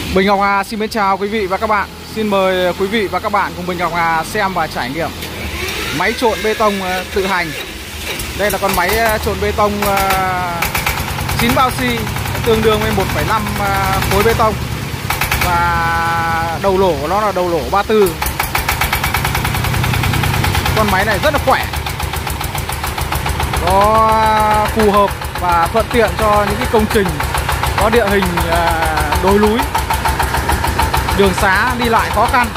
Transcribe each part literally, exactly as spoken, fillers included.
Bình Ngọc Hà xin mến chào quý vị và các bạn. Xin mời quý vị và các bạn cùng Bình Ngọc Hà xem và trải nghiệm máy trộn bê tông tự hành. Đây là con máy trộn bê tông chín bao xi, tương đương với một phẩy năm khối bê tông. Và đầu lỗ của nó là đầu lỗ ba tư. Con máy này rất là khỏe, nó phù hợp và thuận tiện cho những cái công trình có địa hình đồi núi, đường xá đi lại khó khăn.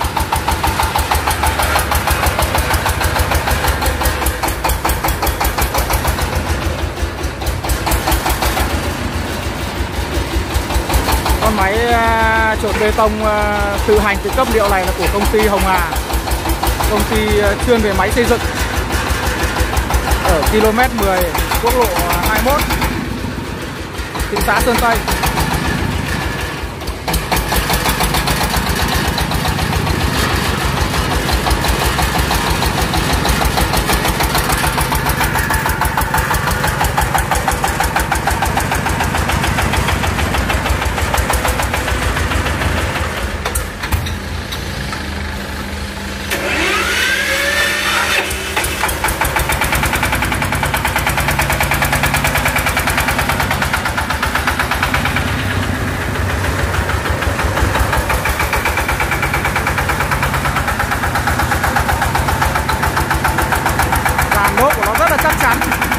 Con máy trộn bê tông tự hành tự cấp liệu này là của công ty Hồng Hà, công ty chuyên về máy xây dựng, ở ki lô mét mười quốc lộ hai mươi mốt, thị xã Sơn Tây. Đốt của nó rất là chắc chắn.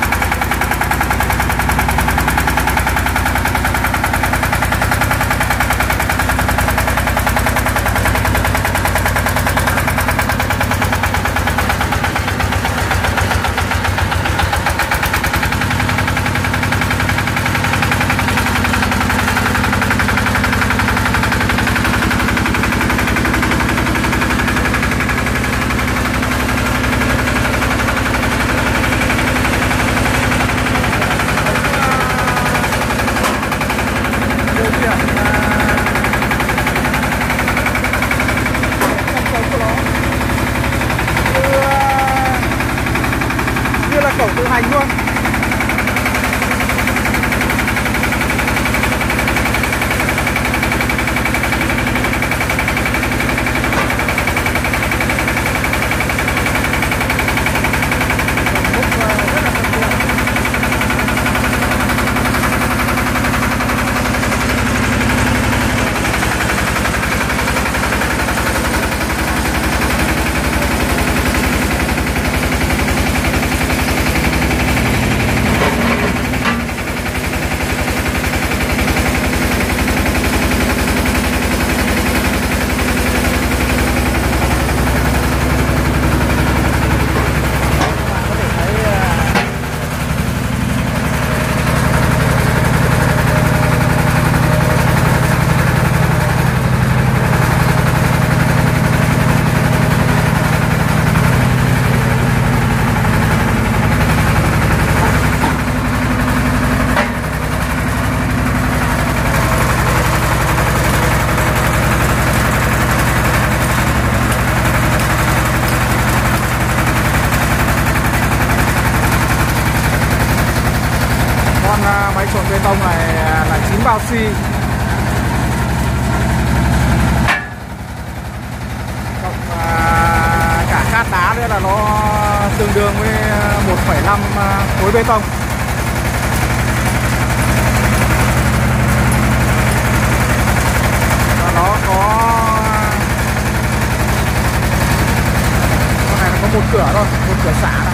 Như là cổng tự hành luôn. Máy trộn bê tông này là chín bao xi, cộng cả cát đá nữa là nó tương đương với một phẩy năm khối bê tông. Và nó có con này có một cửa thôi, một cửa xả này.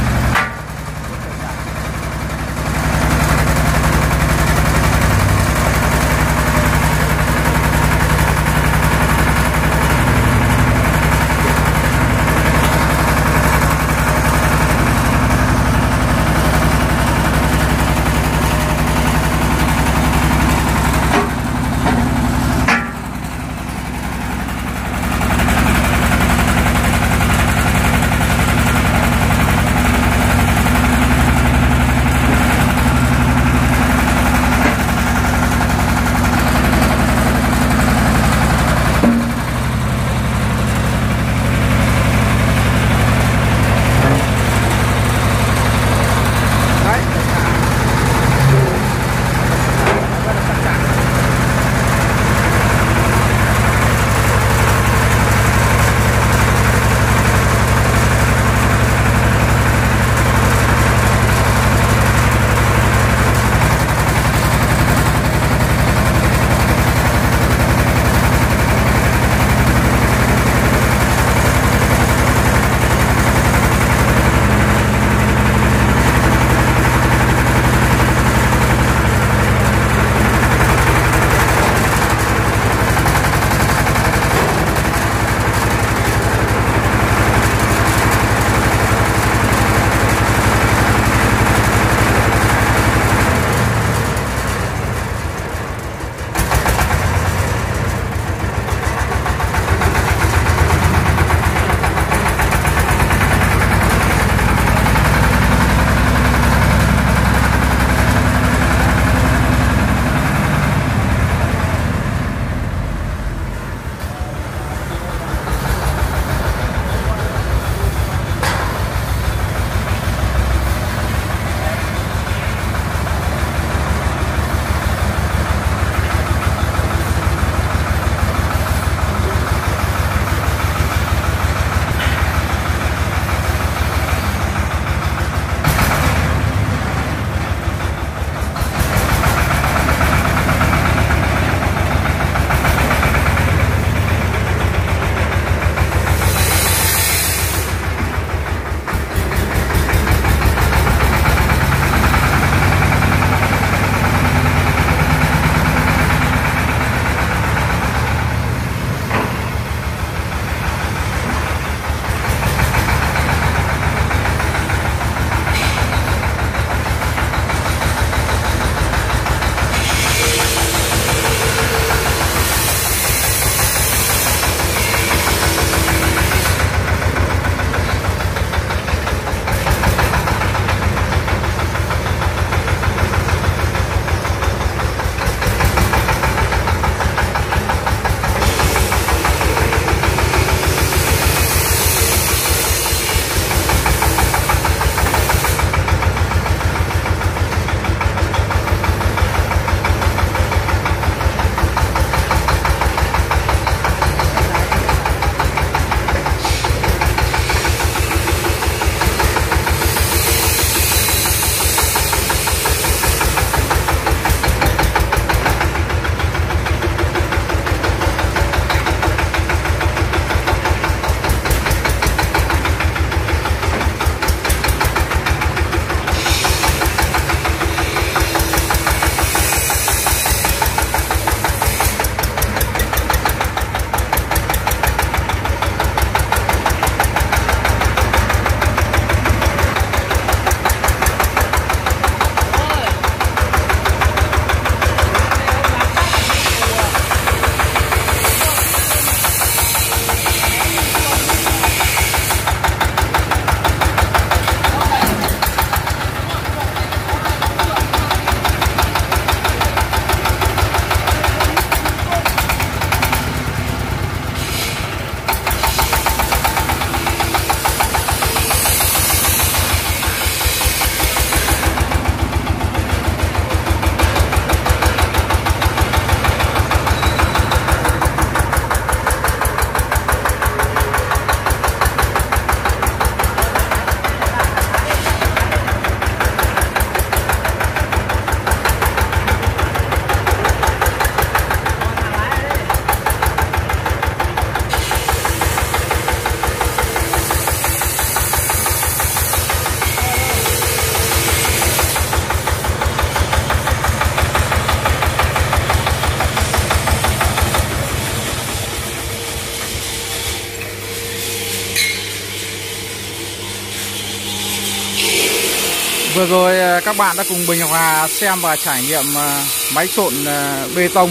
Vừa rồi các bạn đã cùng Bình Ngọc Hà xem và trải nghiệm máy trộn bê tông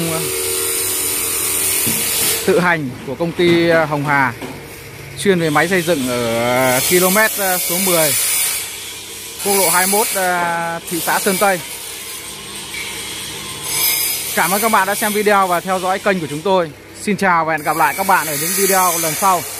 tự hành của công ty Hồng Hà, chuyên về máy xây dựng ở km số mười, quốc lộ hai mươi mốt, thị xã Sơn Tây. Cảm ơn các bạn đã xem video và theo dõi kênh của chúng tôi. Xin chào và hẹn gặp lại các bạn ở những video lần sau.